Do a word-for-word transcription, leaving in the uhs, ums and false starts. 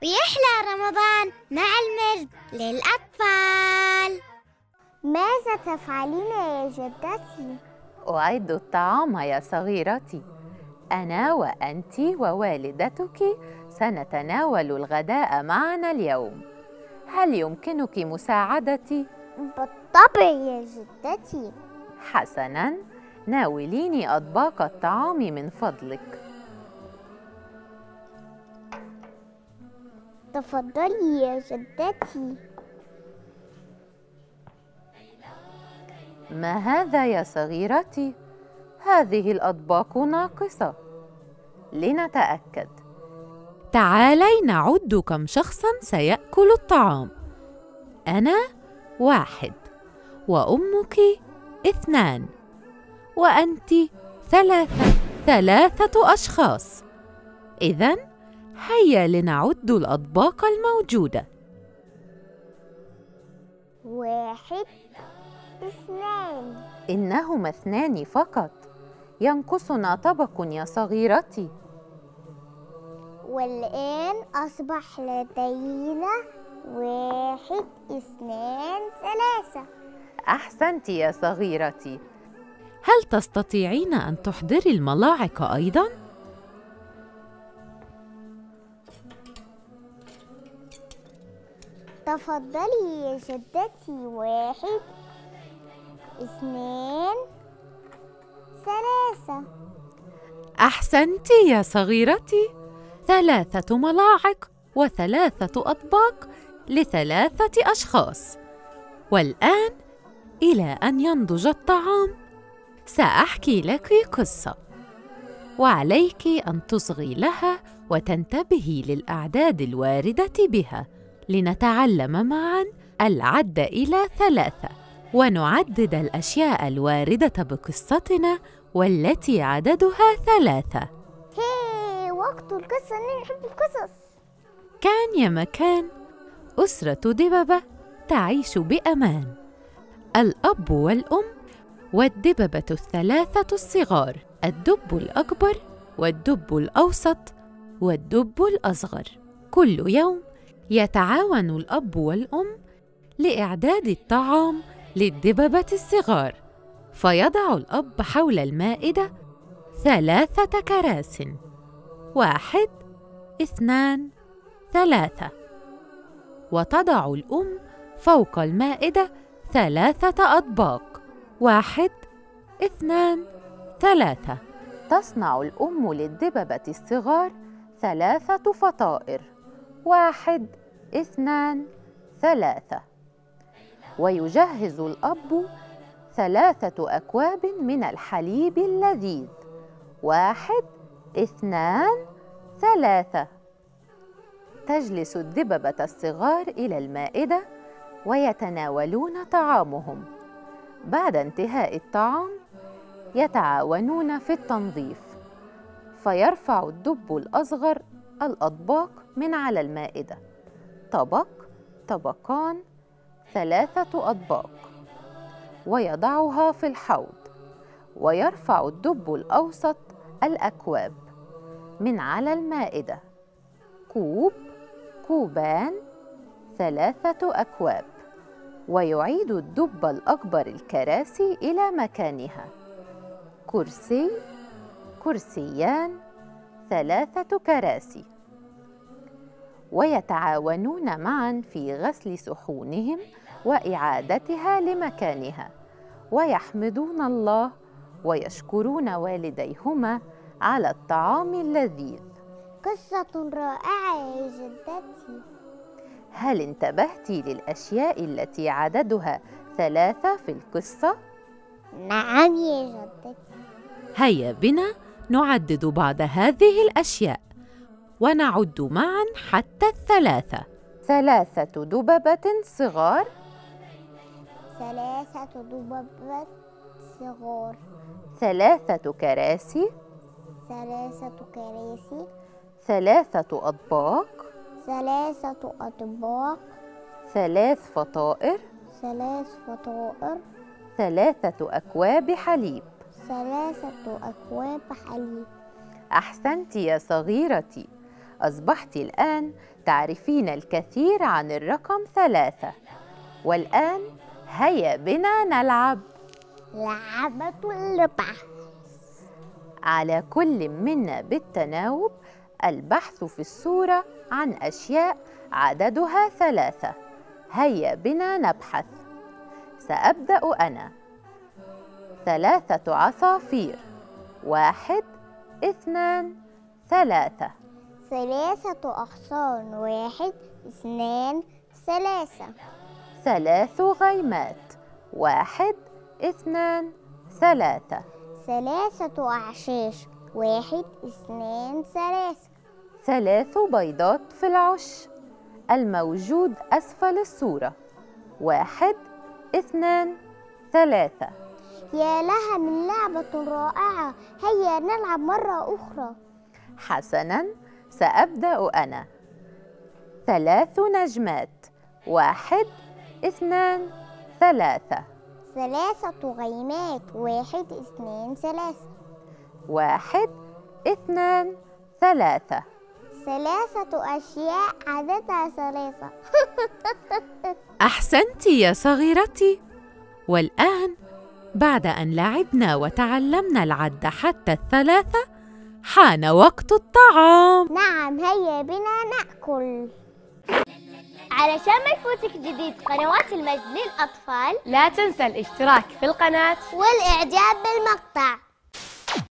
بيحلى رمضان مع المرد للأطفال. ماذا تفعلين يا جدتي؟ أعد الطعام يا صغيرتي. أنا وأنت ووالدتك سنتناول الغداء معنا اليوم. هل يمكنك مساعدتي؟ بالطبع يا جدتي. حسناً، ناوليني أطباق الطعام من فضلك. تفضلي يا جدتي. ما هذا يا صغيرتي؟ هذه الأطباق ناقصة. لنتأكد، تعالي نعد كم شخصاً سيأكل الطعام. أنا واحد، وأمك اثنان، وأنت ثلاثة. ثلاثة أشخاص. إذن هيا لنعد الأطباق الموجودة. واحد، اثنان. إنهما اثنان فقط. ينقصنا طبق يا صغيرتي. والآن أصبح لدينا واحد، اثنان، ثلاثة. أحسنت يا صغيرتي. هل تستطيعين أن تحضري الملاعق أيضاً؟ تفضلي يا جدتي. واحد، اثنان، ثلاثة. أحسنت يا صغيرتي. ثلاثة ملاعق وثلاثة أطباق لثلاثة أشخاص. والآن إلى أن ينضج الطعام سأحكي لك قصة، وعليك أن تصغي لها وتنتبهي للأعداد الواردة بها، لنتعلم معاً العد إلى ثلاثة ونعدد الأشياء الواردة بقصتنا والتي عددها ثلاثة. هي وقت القصة، أنا نحب القصص. كان يا مكان أسرة دببة تعيش بأمان، الأب والأم والدببة الثلاثة الصغار، الدب الأكبر والدب الأوسط والدب الأصغر. كل يوم يتعاون الأب والأم لإعداد الطعام للدببة الصغار، فيضع الأب حول المائدة ثلاثة كراس. واحد، اثنان، ثلاثة. وتضع الأم فوق المائدة ثلاثة أطباق. واحد، اثنان، ثلاثة. تصنع الأم للدببة الصغار ثلاثة فطائر. واحد، اثنان، ثلاثة. ويجهز الأب ثلاثة أكواب من الحليب اللذيذ. واحد، اثنان، ثلاثة. تجلس الدببة الصغار إلى المائدة ويتناولون طعامهم. بعد انتهاء الطعام يتعاونون في التنظيف، فيرفع الدب الأصغر الأطباق من على المائدة، طبق، طبقان، ثلاثة أطباق، ويضعها في الحوض. ويرفع الدب الأوسط الأكواب من على المائدة، كوب، كوبان، ثلاثة أكواب. ويعيد الدب الأكبر الكراسي إلى مكانها، كرسي، كرسيان، ثلاثة كراسي. ويتعاونون معاً في غسل صحونهم وإعادتها لمكانها، ويحمدون الله ويشكرون والديهما على الطعام اللذيذ. قصة رائعة يا جدتي. هل انتبهت للأشياء التي عددها ثلاثة في القصة؟ نعم يا جدتي. هيا بنا نعدد بعض هذه الأشياء ونعد معاً حتى الثلاثة. ثلاثة دببة صغار. ثلاثة دببات صغار. ثلاثة كراسي. ثلاثة كراسي. ثلاثة أطباق. ثلاثة أطباق. ثلاث فطائر. ثلاث فطائر. ثلاثة أكواب حليب. ثلاثة أكواب حليب. أحسنت يا صغيرتي. أصبحت الآن تعرفين الكثير عن الرقم ثلاثة. والآن هيا بنا نلعب لعبة اللعبة. على كل منا بالتناوب البحث في الصورة عن أشياء عددها ثلاثة. هيا بنا نبحث. سأبدأ أنا. ثلاثة عصافير. واحد، اثنان، ثلاثة. ثلاثة أغصان. واحد، اثنان، ثلاثة. ثلاث غيمات. واحد، اثنان، ثلاثة. ثلاثة أعشاش. واحد، اثنان، ثلاثة. ثلاث بيضات في العش الموجود أسفل الصورة. واحد، اثنان، ثلاثة. يا لها من لعبة رائعة، هيا نلعب مرة أخرى. حسناً، سأبدأ أنا. ثلاث نجمات. واحد، اثنان، ثلاثة. ثلاثة غيمات. واحد، اثنان، ثلاثة. واحد، اثنان، ثلاثة. ثلاثة أشياء عددها ثلاثة. أحسنت يا صغيرتي. والآن بعد أن لعبنا وتعلمنا العد حتى الثلاثة، حان وقت الطعام. نعم، هيا بنا نأكل. علشان ما يفوتك جديد قنوات المجد للأطفال، لا تنسى الاشتراك في القناة والإعجاب بالمقطع.